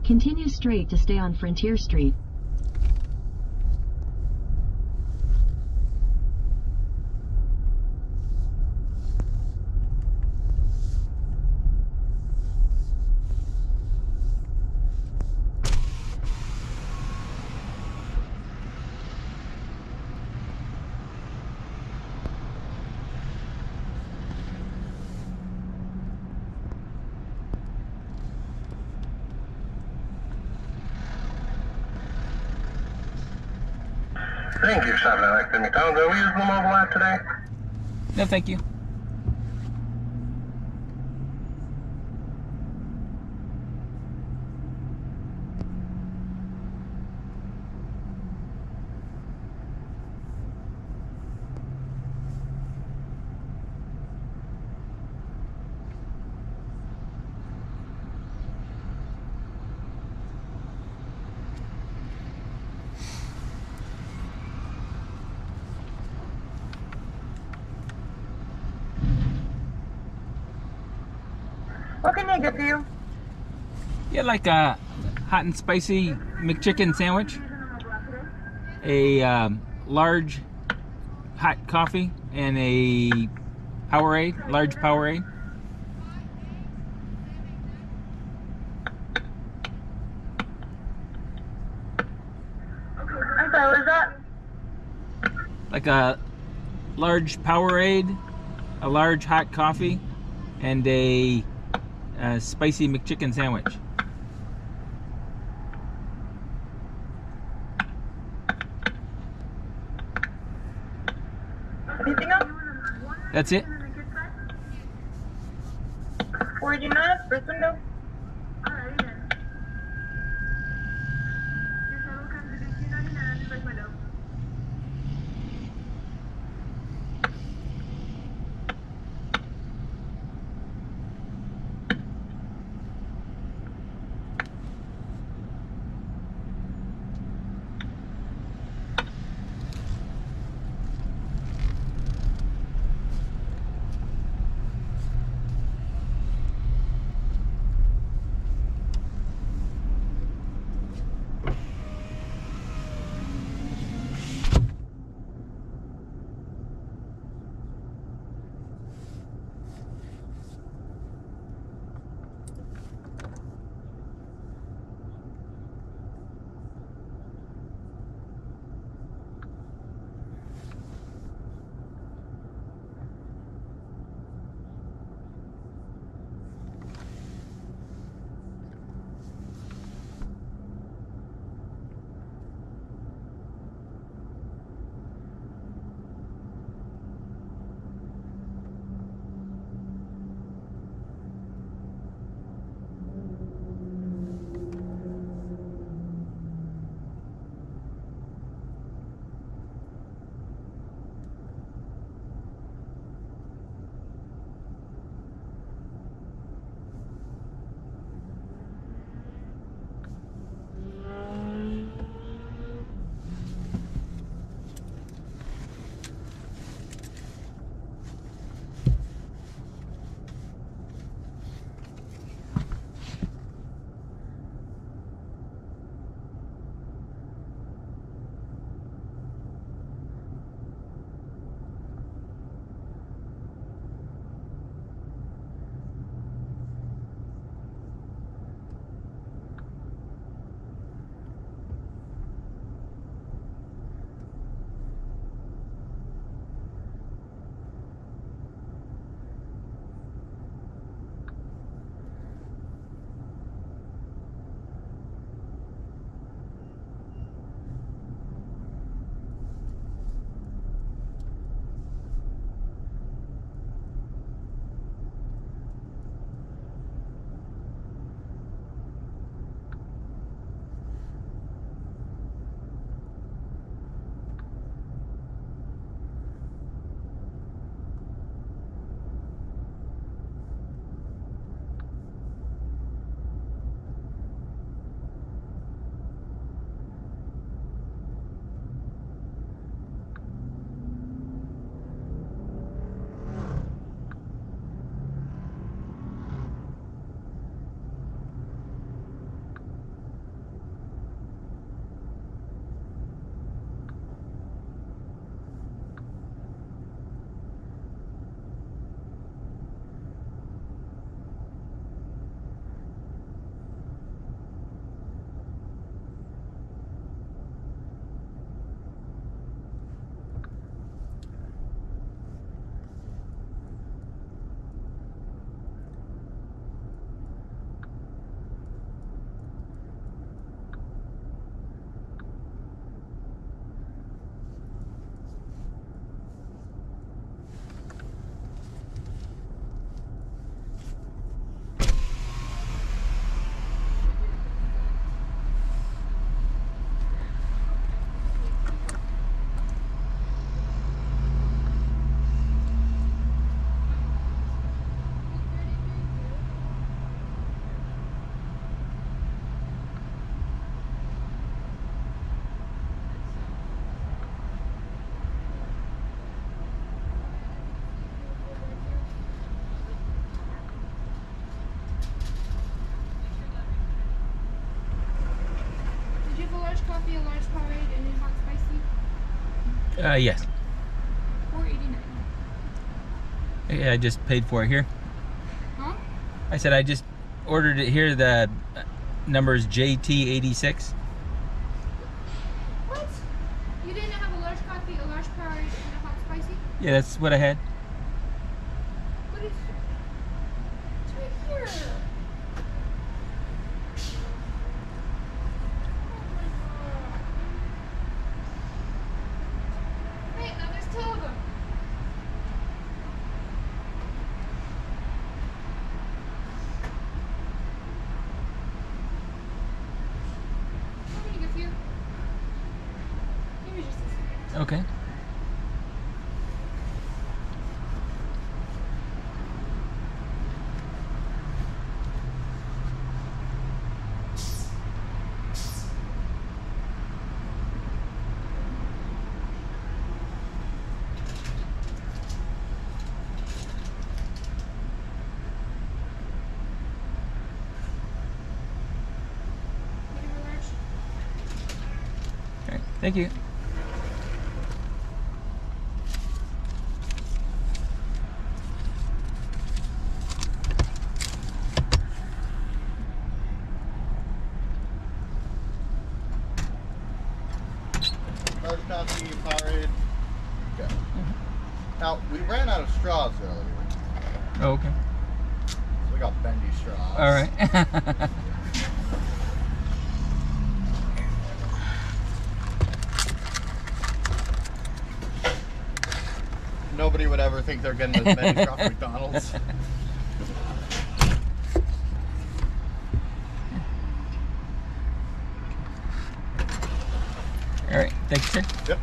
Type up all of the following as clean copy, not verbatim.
Continue straight to stay on Frontier Street. Thank you for stopping at Lexington McDonald's. Are we using the mobile app today? No, thank you. What can I get for you? Yeah, like a hot and spicy McChicken sandwich, a large hot coffee, and a Powerade, large Powerade. I'm sorry, what is that? Like a large Powerade, a large hot coffee, and a spicy McChicken sandwich. Anything else? That's it. Original, first window. coffee, a large Powerade, and a hot spicy. Yes. $4.89. Yeah, I just paid for it here. Huh? I said I just ordered it here. The number is JT86. What? You didn't have a large coffee, a large Powerade, and a hot spicy? Yeah, that's what I had. What is... It's right here. Wait, now there's two of them. What can you get for you? Give me just a second. Okay. Medium or large? All right. Thank you. Large coffee, Powerade. Okay. Now, we ran out of straws earlier, Oh, okay. so we got Bendy straws. All right. Nobody would ever think they're getting those Bendy straws from McDonald's. All right. Thank you, sir. Yep.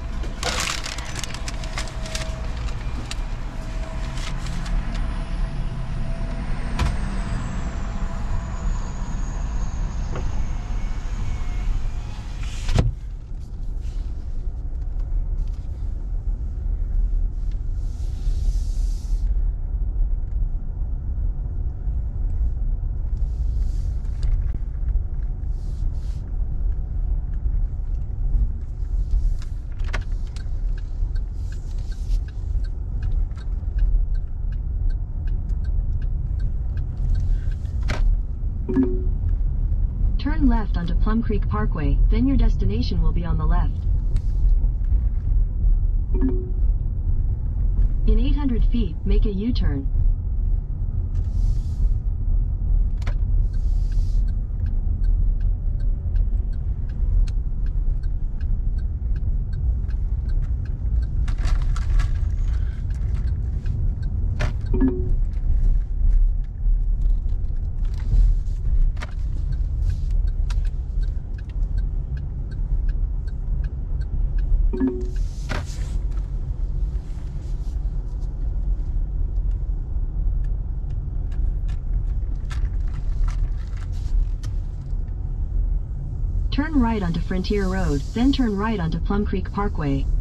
Turn left onto Plum Creek Parkway, then your destination will be on the left. In 800 feet, make a U-turn. Turn right onto Frontier Road, then turn right onto Plum Creek Parkway.